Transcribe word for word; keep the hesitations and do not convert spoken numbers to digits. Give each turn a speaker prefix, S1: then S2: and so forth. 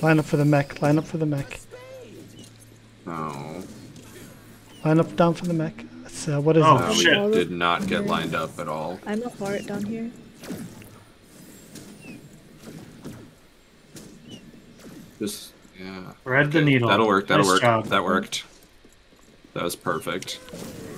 S1: Line up for the mech. Line up for the mech.
S2: Oh.
S1: Line up down for the mech. It's, uh, what is
S3: Oh,
S1: it?
S2: No, we
S3: shit.
S2: did not get lined up at all.
S4: I'm a fart down here.
S2: Just, yeah.
S3: Thread the
S2: Okay,
S3: needle.
S2: That'll work, that'll
S3: Nice
S2: work.
S3: job.
S2: That worked. That was perfect.